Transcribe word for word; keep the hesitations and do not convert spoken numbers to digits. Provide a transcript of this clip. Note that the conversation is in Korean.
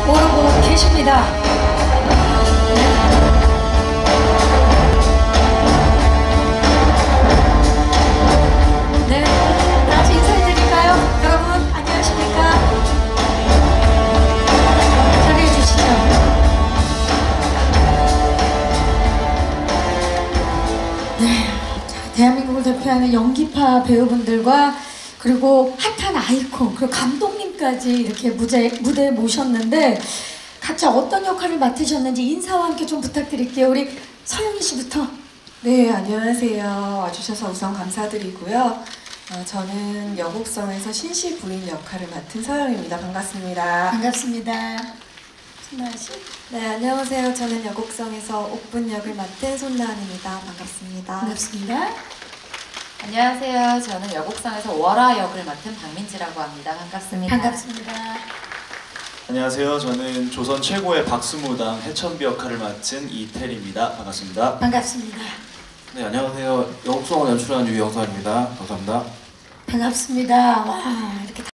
모르고 계십니다. 네, 다시 인사해드릴까요? 여러분 안녕하십니까? 자리해 주시죠. 네, 자, 대한민국을 대표하는 연기파 배우분들과 그리고 핫한 아이콘, 그리고 감독님까지 이렇게 무대, 무대에 모셨는데 각자 어떤 역할을 맡으셨는지 인사와 함께 좀 부탁드릴게요. 우리 서영희 씨부터. 네, 안녕하세요. 와주셔서 우선 감사드리고요. 어, 저는 여곡성에서 신씨 부인 역할을 맡은 서영입니다. 반갑습니다. 반갑습니다. 손나은 씨. 네, 안녕하세요. 저는 여곡성에서 옥분 역을 맡은 손나은입니다. 반갑습니다. 반갑습니다. 안녕하세요. 저는 여곡성에서 월화 역을 맡은 박민지라고 합니다. 반갑습니다. 반갑습니다. 안녕하세요. 저는 조선 최고의 박수무당 해천비 역할을 맡은 이태리입니다. 반갑습니다. 반갑습니다. 네, 안녕하세요. 여곡성을 연출한 유영선입니다. 감사합니다. 반갑습니다. 와, 이렇게